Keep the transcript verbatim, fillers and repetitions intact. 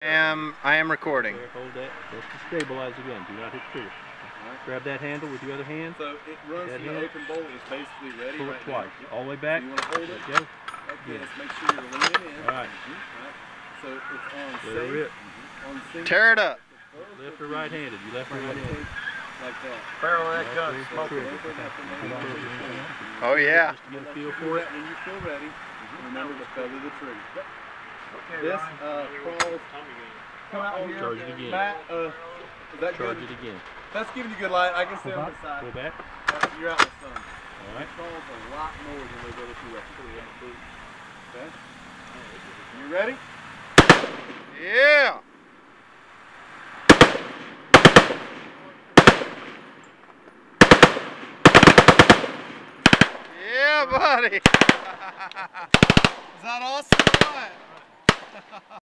I am, I am recording. There, hold that. That's to stabilize the gun. Do not hit trigger. Right. Grab that handle with your other hand. So it runs from the open bolt. It's basically ready. Pull it right twice. now. All the way back. So you want to hold Let it. go. Like this. Make sure you're leaning in. All right. Mm-hmm. Right. So it's on Let safe. it rip. Mm-hmm. On single. Tear it up. Left or right handed. You left or right handed. Like that. Barrel of that gun. Smoke it. When Oh yeah. Just to get a feel for it. you feel ready, remember to feather the trigger. Okay, This Ryan. uh, crawls. Come out here. Charge it again. Matt, uh, is that Charge good? it again. That's giving you good light. I can see on the side. Pull back. You're out in the sun. All right. It crawls a lot more than those other two weapons. Okay. You ready? Yeah. Yeah, buddy. Is that awesome or what?